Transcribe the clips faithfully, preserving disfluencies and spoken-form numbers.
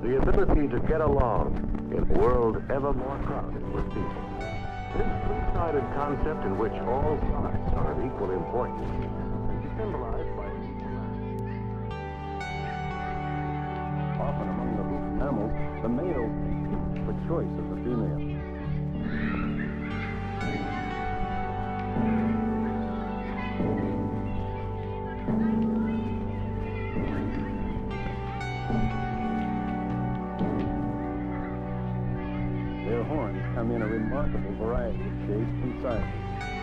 the ability to get along in a world ever more crowded with people. This three-sided concept in which all sides are of equal importance is symbolized by often among the hoofed mammals, the male competes for choice of the female. Their horns come in a remarkable variety of shapes and sizes.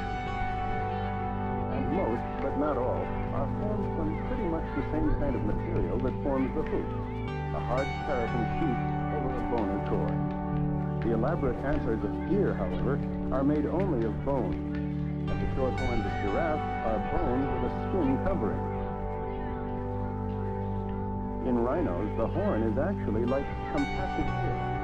And most, but not all, are formed from pretty much the same kind of material that forms the hoof, a hard keratin sheath over a bony core. The elaborate antlers of deer, however, are made only of bone, and the short horns of giraffe are bone with a skin covering. In rhinos, the horn is actually like compacted hair.